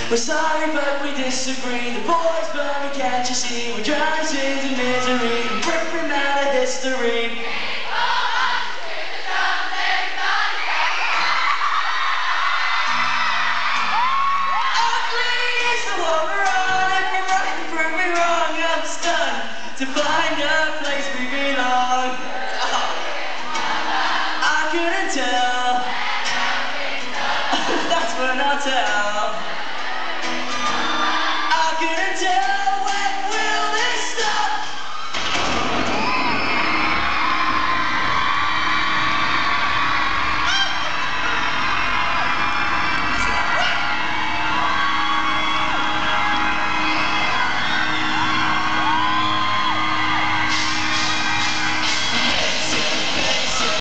We're sorry but we disagree. The boys burning, can't you see? We're drowning sins in misery and ripping out of history. Ugly is the war we're on. If you're right and prove me wrong, I'm stunned to find a place we belong. I couldn't tell